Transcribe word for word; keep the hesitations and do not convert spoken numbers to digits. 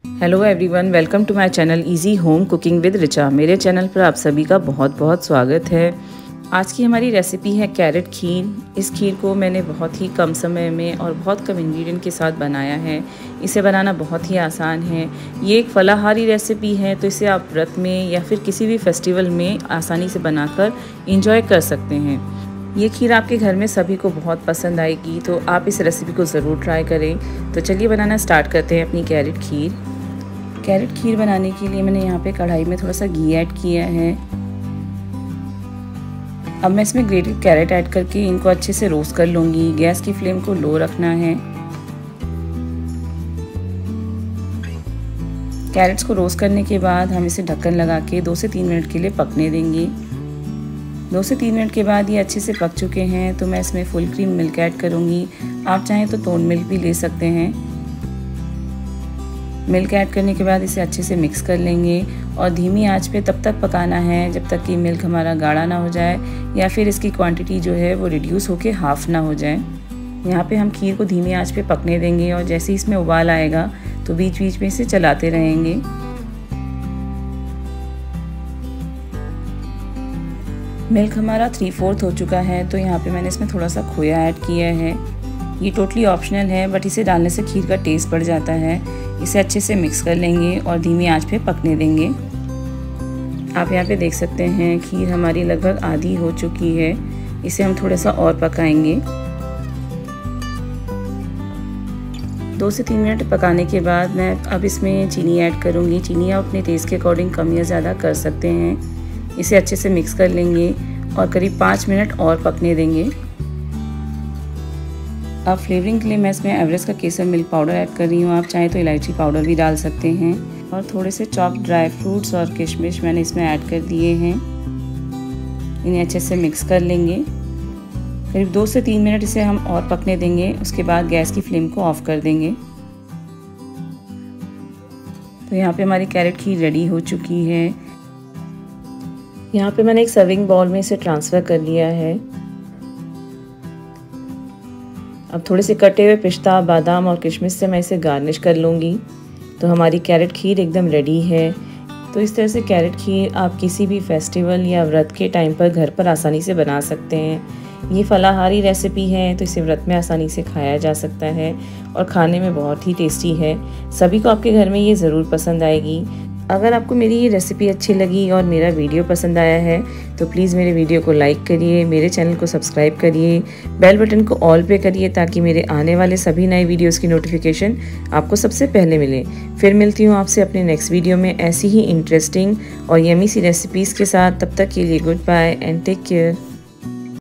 Hello everyone, welcome to my channel easy home cooking with Richa. मेरे चैनल पर आप सभी का बहुत बहुत स्वागत है। आज की हमारी रेसिपी है कैरेट खीर। इस खीर को मैंने बहुत ही कम समय में और बहुत कम इंग्रेडिएंट के साथ बनाया है। इसे बनाना बहुत ही आसान है। ये एक फलाहारी रेसिपी है, तो इसे आप व्रत में या फिर किसी भी फेस्टिवल में आसानी से बनाकर इंजॉय कर सकते हैं। ये खीर आपके घर में सभी को बहुत पसंद आएगी, तो आप इस रेसिपी को ज़रूर ट्राई करें। तो चलिए बनाना स्टार्ट करते हैं अपनी कैरेट खीर। कैरेट खीर बनाने के लिए मैंने यहाँ पे कढ़ाई में थोड़ा सा घी ऐड किया है। अब मैं इसमें ग्रेटेड कैरेट ऐड करके इनको अच्छे से रोस्ट कर लूँगी। गैस की फ्लेम को लो रखना है। कैरेट्स को रोस्ट करने के बाद हम इसे ढक्कन लगा के दो से तीन मिनट के लिए पकने देंगे। दो से तीन मिनट के बाद ये अच्छे से पक चुके हैं, तो मैं इसमें फुल क्रीम मिल्क ऐड करूँगी। आप चाहें तो टोन मिल्क भी ले सकते हैं। मिल्क ऐड करने के बाद इसे अच्छे से मिक्स कर लेंगे और धीमी आंच पे तब तक पकाना है जब तक कि मिल्क हमारा गाढ़ा ना हो जाए या फिर इसकी क्वांटिटी जो है वो रिड्यूस होके हाफ ना हो जाए। यहाँ पे हम खीर को धीमी आंच पे पकने देंगे और जैसे ही इसमें उबाल आएगा तो बीच बीच में इसे चलाते रहेंगे। मिल्क हमारा थ्री फोर्थ हो चुका है, तो यहाँ पे मैंने इसमें थोड़ा सा खोया ऐड किया है। ये टोटली ऑप्शनल है, बट इसे डालने से खीर का टेस्ट बढ़ जाता है। इसे अच्छे से मिक्स कर लेंगे और धीमी आंच पे पकने देंगे। आप यहाँ पे देख सकते हैं खीर हमारी लगभग आधी हो चुकी है। इसे हम थोड़ा सा और पकाएंगे। दो से तीन मिनट पकाने के बाद मैं अब इसमें चीनी ऐड करूँगी। चीनी आप अपने टेस्ट के अकॉर्डिंग कम या ज़्यादा कर सकते हैं। इसे अच्छे से मिक्स कर लेंगे और करीब पाँच मिनट और पकने देंगे। अब फ्लेवरिंग के लिए मैं इसमें एवरेस्ट का केसर मिल्क पाउडर ऐड कर रही हूँ। आप चाहें तो इलायची पाउडर भी डाल सकते हैं और थोड़े से चॉप्ड ड्राई फ्रूट्स और किशमिश मैंने इसमें ऐड कर दिए हैं। इन्हें अच्छे से मिक्स कर लेंगे। करीब दो से तीन मिनट इसे हम और पकने देंगे। उसके बाद गैस की फ्लेम को ऑफ कर देंगे। तो यहाँ पे हमारी कैरेट खीर रेडी हो चुकी है। यहाँ पे मैंने एक सर्विंग बाउल में इसे ट्रांसफ़र कर लिया है। अब थोड़े से कटे हुए पिस्ता, बादाम और किशमिश से मैं इसे गार्निश कर लूँगी। तो हमारी कैरेट खीर एकदम रेडी है। तो इस तरह से कैरेट खीर आप किसी भी फेस्टिवल या व्रत के टाइम पर घर पर आसानी से बना सकते हैं। ये फलाहारी रेसिपी है, तो इसे व्रत में आसानी से खाया जा सकता है और खाने में बहुत ही टेस्टी है। सभी को आपके घर में ये ज़रूर पसंद आएगी। अगर आपको मेरी ये रेसिपी अच्छी लगी और मेरा वीडियो पसंद आया है तो प्लीज़ मेरे वीडियो को लाइक करिए, मेरे चैनल को सब्सक्राइब करिए, बेल बटन को ऑल पे करिए ताकि मेरे आने वाले सभी नए वीडियोस की नोटिफिकेशन आपको सबसे पहले मिले। फिर मिलती हूँ आपसे अपने नेक्स्ट वीडियो में ऐसी ही इंटरेस्टिंग और यमी सी रेसिपीज़ के साथ। तब तक के लिए good bye and take care.